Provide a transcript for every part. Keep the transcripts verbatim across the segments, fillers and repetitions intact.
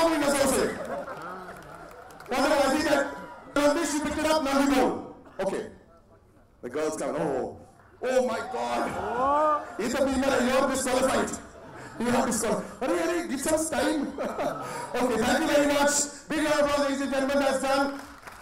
अपनी नजरों से। Whatever, I think that Nandi, she picked it up, Nandi goal. Okay. The girls come, oh, oh my God. It's a winner, you're disqualified. You have disqualified. Hurry, hurry, give some time. Okay, thank you very much. Big round of applause, ladies and gentlemen, that's done.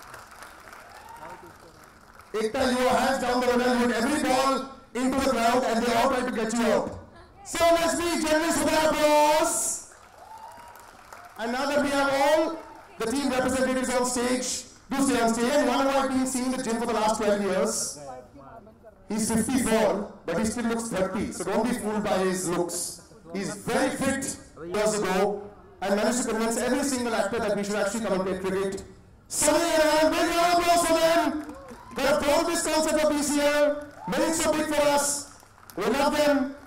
Ekta, your hands down the middle, put every ball into the crowd and they all try to get you out. So let's be generous with our applause. And now that we have all the team representatives on stage, do stay on stage. And one of our team seen the gym for the last twelve years. He's fifty-four, but he still looks thirty. So don't be fooled by his looks. He's very fit years ago and managed to convince every single actor that we should actually come and play cricket. So and big round of applause for them. They have brought this concept of B C L, made it so big for us. We love them.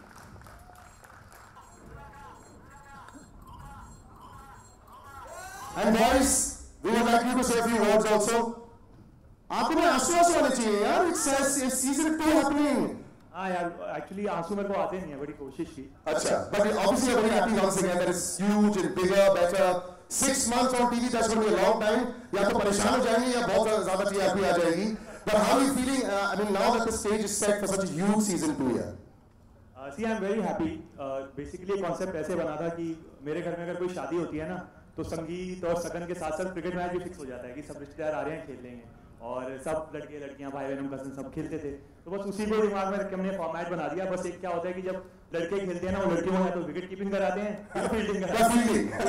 And boys, we would like you to say a few words also. आपको में आंसू आंसू आने चाहिए यार. It says it's season two happening. हाँ यार, actually आंसू मेरे को आते नहीं है, बड़ी कोशिश की. अच्छा, but obviously you're very happy once again that it's huge and bigger, better. Six months on T V, that's going to be a long time. या तो परेशान हो जाएंगे या बहुत ज़्यादा T R P आ जाएगी. But how are you feeling? Uh, I mean, now that the stage is set for such a huge season two here. Uh, see, I'm very happy. Uh, basically, concept ऐसे बना था कि मेरे घर में अगर कोई शादी होती है ना, तो संगीत और सगन के साथ साथ क्रिकेट मैच भी फिक्स हो जाता है कि सब रिश्तेदार आ रहे हैं, खेल लेंगे. और सब लड़के लड़कियां भाई बहन कजन सब खेलते थे. तो बस उसी को दिमाग में रख के हमने फॉर्मेट बना दिया. बस एक क्या होता है कि जब लड़के खेलते हैं ना, वो लड़कियों को तो विकेट कीपिंग कराते हैं, फिर फील्डिंग कराते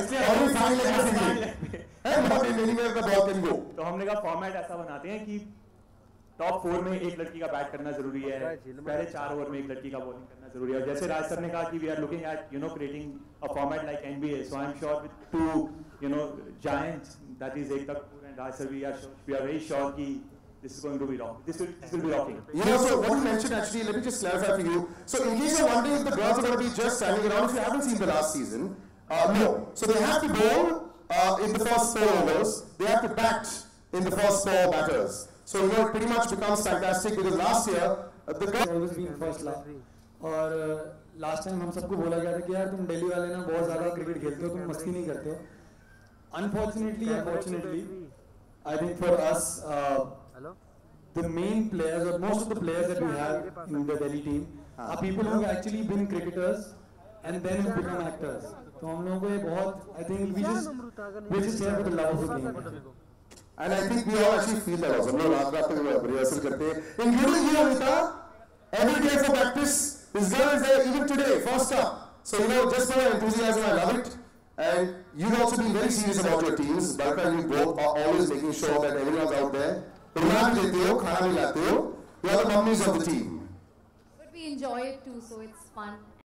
हैं. तो हमने कहा फॉर्मेट ऐसा बनाते हैं कि टॉप फोर में एक लड़की का बैट करना जरूरी है, पहले चार ओवर में एक लड़की का बॉलिंग करना जरूरी है. और जैसे राज सर ने कहा कि we are looking at you know creating a format like NBA. So I am sure with two you know giants, that is Ekta Kapoor and Raj sir, we are we are very sure that this is going to be rock. This will this will be rocking. You know, so what you mentioned actually, let me just clarify for you. So in case you're wondering if the girls are going to be just standing around, if you haven't seen the last season, uh, no. So they have to bowl uh, in the first four overs. They have to bat in the first four batters. So you know, it pretty much becomes fantastic because last year uh, the girls always been first love. और last time हम सबको बोला गया था कि यार तुम दिल्ली वाले ना बहुत ज़्यादा क्रिकेट खेलते हो, तुम मस्ती नहीं करते हो. Unfortunately, unfortunately, I think for us, uh, the main players or most of the players that we have in the Delhi team are people who have actually been cricketers and then have become actors. So हम लोगों को ये बहुत, I think we just we just here for the love of the game. And I think we all actually feel that also. हम लोग रात रात तक rehearsal करते हैं, including you, Amita. Every day for practice, this girl is there even today, first up. So you know, just for your enthusiasm, I love it. And you've also been very serious about your teams. Balka and you both are always making sure that everyone's out there. Runa bhi dete ho, khana bhi late ho. You are the mummies of the team. But we enjoy it too, so it's fun.